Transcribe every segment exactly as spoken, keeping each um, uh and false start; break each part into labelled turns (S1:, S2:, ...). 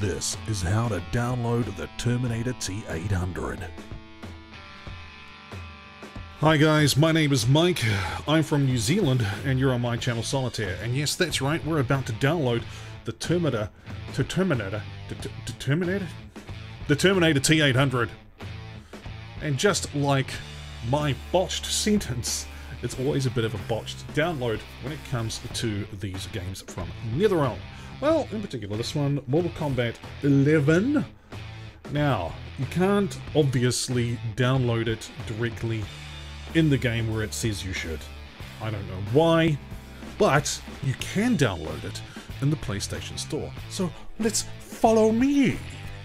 S1: This is how to download the Terminator T eight hundred.
S2: Hi guys, my name is Mike, I'm from New Zealand and you're on my channel Solitaire, and yes, that's right, we're about to download the Terminator, to Terminator, to Terminator? The Terminator T eight hundred. And just like my botched sentence, it's always a bit of a botched download when it comes to these games from NetherRealm. Well, in particular this one, Mortal Kombat eleven. Now, you can't obviously download it directly in the game where it says you should. I don't know why, but you can download it in the PlayStation Store. So let's follow me.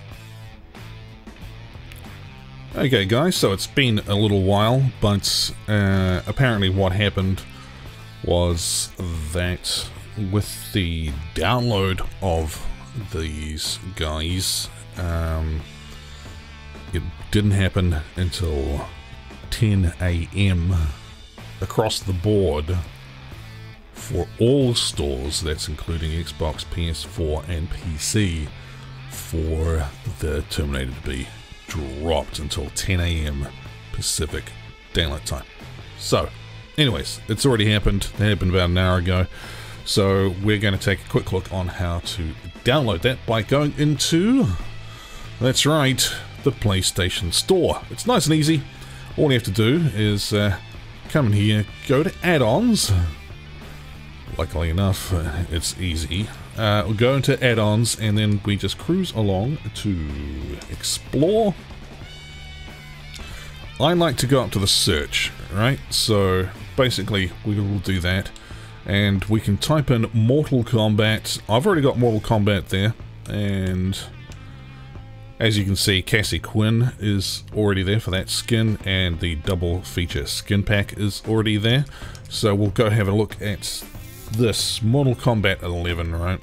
S2: Okay guys, so it's been a little while, but uh, apparently what happened was that with the download of these guys, um, it didn't happen until ten A M across the board for all stores. That's including Xbox, P S four and P C, for the Terminator to be dropped until ten A M Pacific Daylight Time. So anyways, it's already happened. It happened about an hour ago. So we're going to take a quick look on how to download that by going into, that's right, the PlayStation Store. It's nice and easy. All you have to do is uh, come in here, go to add-ons. Luckily enough, uh, it's easy. Uh, we'll go into add-ons and then we just cruise along to explore. I like to go up to the search, right? So basically we will do that and we can type in Mortal Kombat. I've already got Mortal Kombat there, and as you can see, Cassie Quinn is already there for that skin, and the double feature skin pack is already there. So we'll go have a look at this Mortal Kombat eleven, right?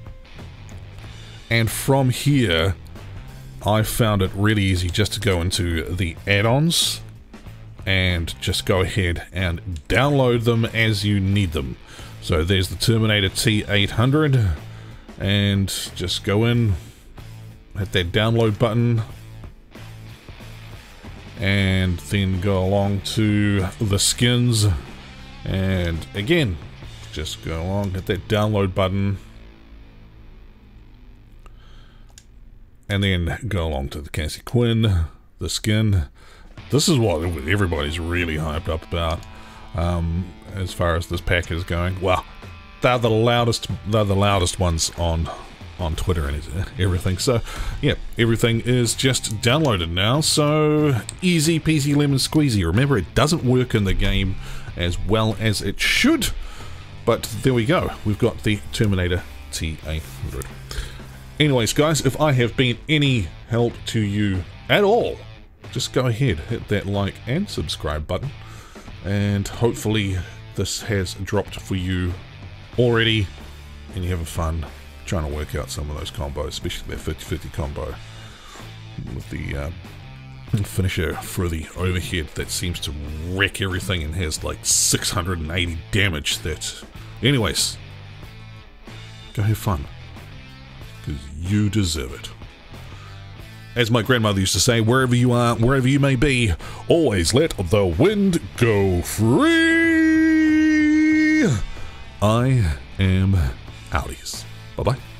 S2: And from here, I found it really easy just to go into the add-ons and just go ahead and download them as you need them. So there's the Terminator T eight hundred, and just go in, hit that download button, and then go along to the skins, and again just go along, hit that download button, and then go along to the Cassie Quinn, the skin. This is what everybody's really hyped up about, um, as far as this pack is going. Well, they're the loudest they're the loudest ones on on Twitter and everything. So yeah, everything is just downloaded now, so easy peasy lemon squeezy. Remember, it doesn't work in the game as well as it should, but there we go, we've got the Terminator T eight hundred. Anyways guys, if I have been any help to you at all, just go ahead, hit that like and subscribe button, and hopefully this has dropped for you already and you're having fun trying to work out some of those combos, especially that fifty fifty combo with the uh, finisher for the overhead that seems to wreck everything and has like six hundred eighty damage. That, anyways, go have fun, because you deserve it. As my grandmother used to say, wherever you are, wherever you may be, always let the wind go free. I am outies. Bye-bye.